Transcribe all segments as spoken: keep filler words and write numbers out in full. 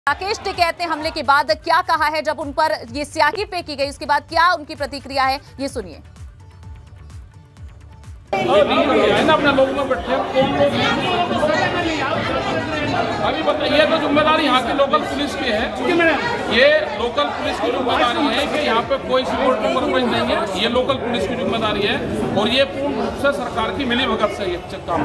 राकेश टिकैत ने हमले के बाद क्या कहा है, जब उन पर ये स्याही फेंकी गई उसके बाद क्या उनकी प्रतिक्रिया है, ये सुनिए। अपने लोगों में बैठे कौन लोग अभी बताइए, ये तो जिम्मेदारी यहाँ की लोकल पुलिस की है। ये लोकल पुलिस की जिम्मेदारी है कि यहाँ पे कोई सपोर्ट कॉम्प्रोमाइज नहीं है। ये लोकल पुलिस की जिम्मेदारी है और ये पूर्ण रूप से सरकार की मिली भगत से ये काम।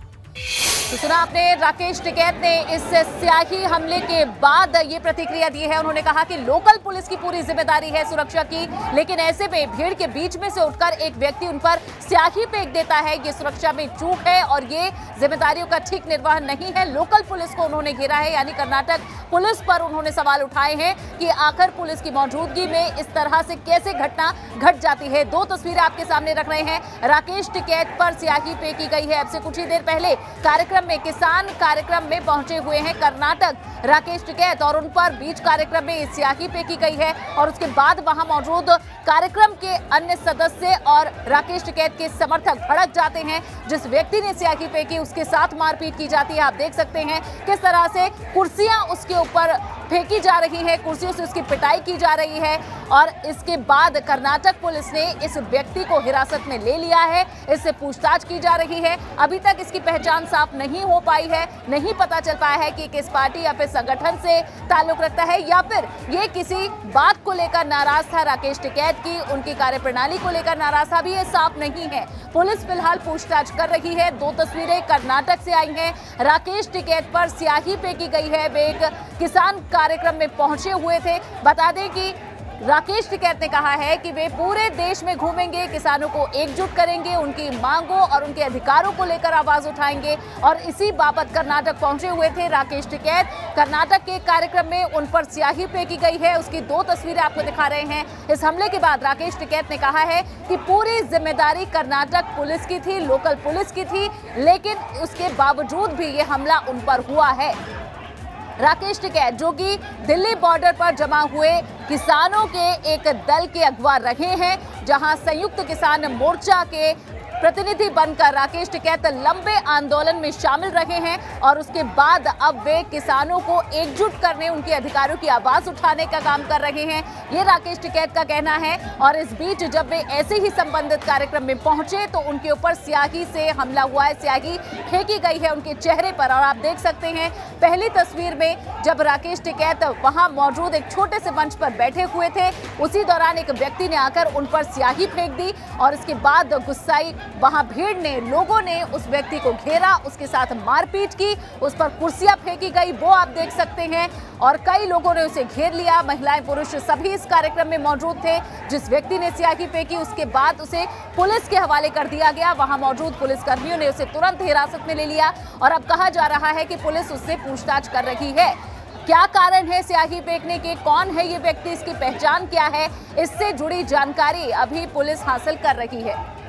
तो सुना आपने, राकेश टिकैत ने इस स्याही हमले के बाद ये प्रतिक्रिया दी है। उन्होंने कहा कि लोकल पुलिस की पूरी जिम्मेदारी है सुरक्षा की, लेकिन ऐसे में भीड़ के बीच में से उठकर एक व्यक्ति उन पर स्याही फेंक देता है, ये सुरक्षा में चूक है और ये जिम्मेदारियों का ठीक निर्वहन नहीं है। लोकल पुलिस को उन्होंने घेरा है, यानी कर्नाटक पुलिस पर उन्होंने सवाल उठाए हैं कि आखिर पुलिस की मौजूदगी में इस तरह से कैसे घटना घट जाती है। दो तस्वीरें आपके सामने रख रहे हैं। राकेश टिकैत पर स्याही फेंकी गई है। अब से कुछ ही देर पहले कार्यक्रम में किसान कार्यक्रम में पहुंचे हुए हैं कर्नाटक राकेश टिकैत और उन पर बीच कार्यक्रम में स्याही फेंकी गई है और उसके बाद वहां मौजूद कार्यक्रम के अन्य सदस्य और राकेश टिकैत के समर्थक भड़क जाते हैं। जिस व्यक्ति ने स्याही फेंकी उसके साथ मारपीट की जाती है। आप देख सकते हैं किस तरह से कुर्सियां उसके ऊपर फेंकी जा रही है, कुर्सियों से उसकी पिटाई की जा रही है और इसके बाद कर्नाटक पुलिस ने इस व्यक्ति को हिरासत में ले लिया है। इससे पूछताछ की जा रही है। अभी तक इसकी पहचान साफ नहीं हो पाई है, नहीं पता चल पाया है कि किस पार्टी या फिर संगठन से ताल्लुक रखता है या फिर ये किसी बात को लेकर नाराज था राकेश टिकैत की, उनकी कार्यप्रणाली को लेकर नाराज था, भी ये साफ नहीं है। पुलिस फिलहाल पूछताछ कर रही है। दो तस्वीरें कर्नाटक से आई हैं। राकेश टिकैत पर स्याही फेंकी गई है। वे एक किसान कार्यक्रम में पहुंचे हुए थे। बता दें कि राकेश टिकैत ने कहा है कि वे पूरे देश में घूमेंगे, किसानों को एकजुट करेंगे, उनकी मांगों और उनके अधिकारों को लेकर आवाज उठाएंगे और इसी बाबत कर्नाटक पहुंचे हुए थे राकेश टिकैत। कर्नाटक के कार्यक्रम में उन पर स्याही फेंकी गई है। उसकी दो तस्वीरें आपको दिखा रहे हैं। इस हमले के बाद राकेश टिकैत ने कहा है कि पूरी जिम्मेदारी कर्नाटक पुलिस की थी, लोकल पुलिस की थी, लेकिन उसके बावजूद भी ये हमला उन पर हुआ है। राकेश टिकैत जो कि दिल्ली बॉर्डर पर जमा हुए किसानों के एक दल के अगवा रहे हैं, जहां संयुक्त किसान मोर्चा के प्रतिनिधि बनकर राकेश टिकैत लंबे आंदोलन में शामिल रहे हैं और उसके बाद अब वे किसानों को एकजुट करने, उनके अधिकारों की आवाज उठाने का काम कर रहे हैं, ये राकेश टिकैत का कहना है। और इस बीच जब वे ऐसे ही संबंधित कार्यक्रम में पहुंचे तो उनके ऊपर स्याही से हमला हुआ है, स्याही फेंकी गई है उनके चेहरे पर। और आप देख सकते हैं पहली तस्वीर में जब राकेश टिकैत वहां मौजूद एक छोटे से मंच पर बैठे हुए थे, उसी दौरान एक व्यक्ति ने आकर उन पर स्याही फेंक दी और इसके बाद गुस्साई वहां भीड़ ने, लोगों ने उस व्यक्ति को घेरा, उसके साथ मारपीट की, उस पर कुर्सियां फेंकी गई, वो आप देख सकते हैं। और कई लोगों ने उसे घेर लिया, महिलाएं पुरुष सभी इस कार्यक्रम में मौजूद थे। जिस व्यक्ति ने स्याही फेंकी उसके बाद उसे पुलिस के हवाले कर दिया गया। वहां मौजूद पुलिसकर्मियों ने उसे तुरंत हिरासत में ले लिया और अब कहा जा रहा है कि पुलिस उससे पूछताछ कर रही है। क्या कारण है स्याही फेंकने के, कौन है ये व्यक्ति, इसकी पहचान क्या है, इससे जुड़ी जानकारी अभी पुलिस हासिल कर रही है।